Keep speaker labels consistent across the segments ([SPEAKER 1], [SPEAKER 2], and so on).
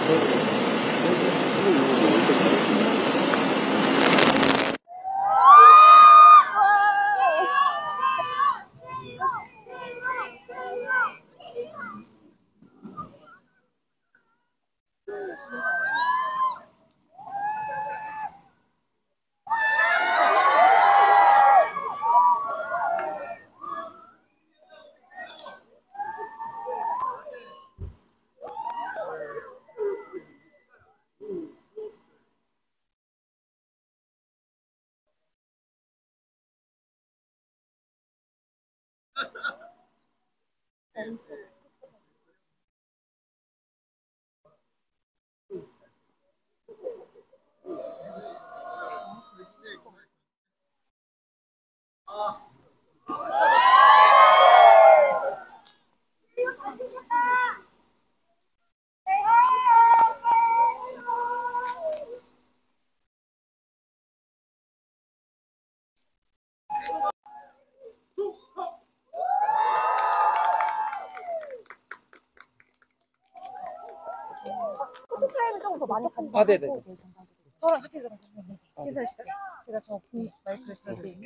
[SPEAKER 1] 아, 네네.
[SPEAKER 2] 저랑 같이 들어가서 괜찮으실까요? 제가 저 마이크를 들고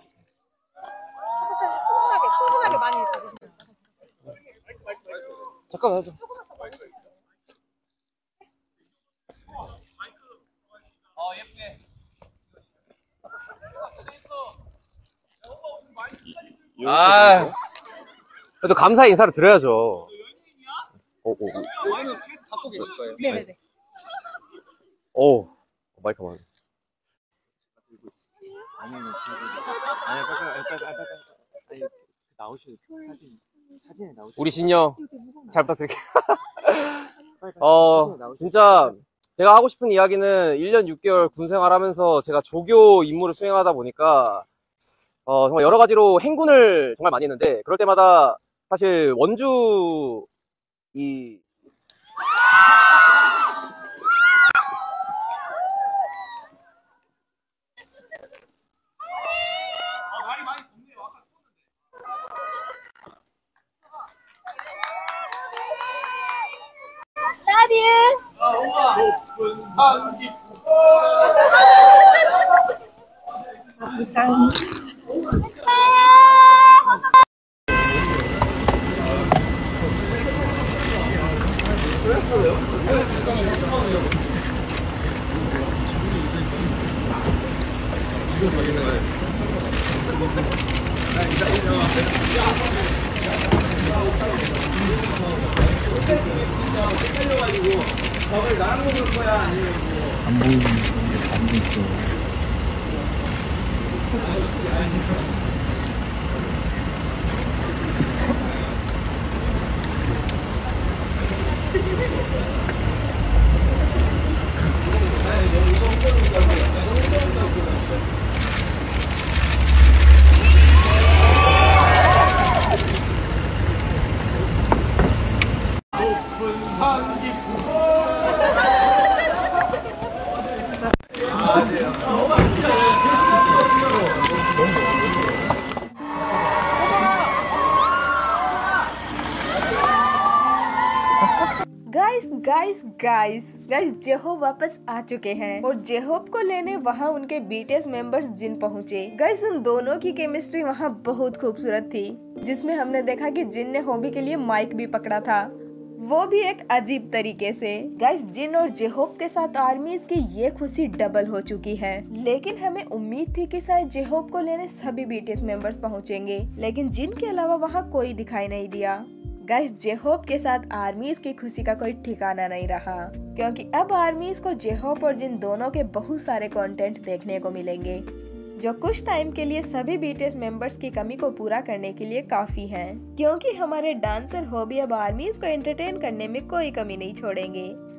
[SPEAKER 2] 충분하게 많이 받으시면
[SPEAKER 1] 잠깐만 하죠. 예쁘게.
[SPEAKER 3] 그래도 감사 인사를 드려야죠.
[SPEAKER 1] 와인은 계속 잡고 계실 거예요?
[SPEAKER 2] 네네네.
[SPEAKER 3] 마이크만.
[SPEAKER 4] 아니 나오셔도 사진에 나오셔도
[SPEAKER 3] 우리 진영 잘 부탁드릴게요. 진짜 제가 하고 싶은 이야기는 1년 6개월 군 생활하면서 제가 조교 임무를 수행하다 보니까 정말 여러 가지로 행군을 정말 많이 했는데, 그럴 때마다 사실 원주
[SPEAKER 1] 날이 많이 덥네요. 아까 추웠는데. 높은 한기.
[SPEAKER 4] 안 보이는 안 보이죠.
[SPEAKER 2] गाइस जेहोप वापस आ चुके हैं और जेहोप को लेने वहाँ उनके बीटीएस मेंबर्स जिन पहुँचे। गाइस उन दोनों की केमिस्ट्री वहाँ बहुत खूबसूरत थी, जिसमें हमने देखा कि जिन ने हॉबी के लिए माइक भी पकड़ा था, वो भी एक अजीब तरीके से। गाइस जिन और जेहोप के साथ आर्मीज की ये खुशी डबल हो चुकी है, लेकिन हमें उम्मीद थी कि शायद जेहोप को लेने सभी बीटीएस मेंबर्स पहुँचेंगे, लेकिन जिन के अलावा वहाँ कोई दिखाई नहीं दिया। गाइस जेहोप के साथ आर्मीज की खुशी का कोई ठिकाना नहीं रहा, क्योंकि अब आर्मीज को जेहोप और जिन दोनों के बहुत सारे कंटेंट देखने को मिलेंगे, जो कुछ टाइम के लिए सभी बीटीएस मेंबर्स की कमी को पूरा करने के लिए काफी हैं, क्योंकि हमारे डांसर हॉबी अब आर्मीज को एंटरटेन करने में कोई कमी नहीं छोड़ेंगे।